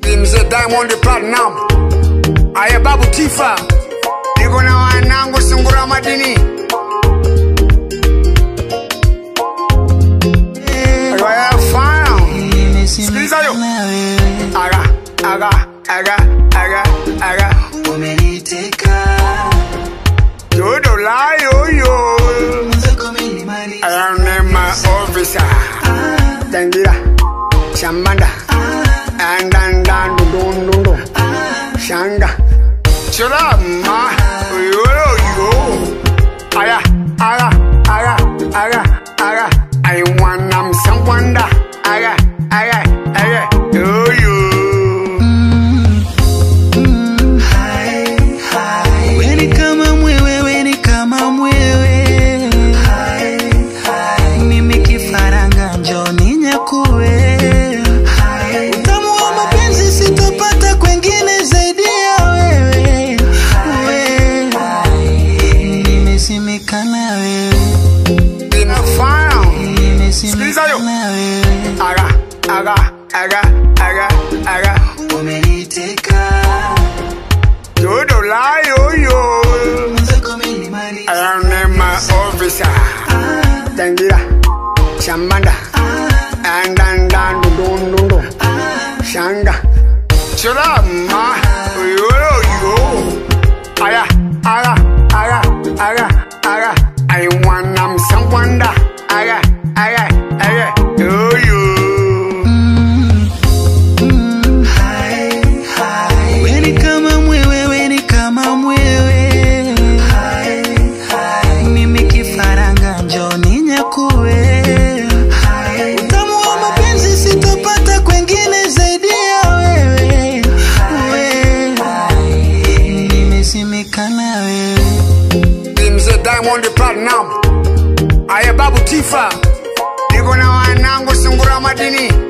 Mzee Diamond Platinum, Aya Babu Tifa, niko na wanangu Sungura Madini. Sikiliza yo. Aga umeniteka Yodo la yo I am my officer Tangira Shamanda Andandan Dundundo Shanga Churama Yo Aga I want them someone da Aga yo Aga umeniteka Yodo la yo I am my officer Tangira Shamanda Andandan Dundundo Shanga Churama yo Aga I want them someone da Aga yo Mzee Diamond Platinum, Aya Babu Tifa, niko na wanangu Sungura Madini.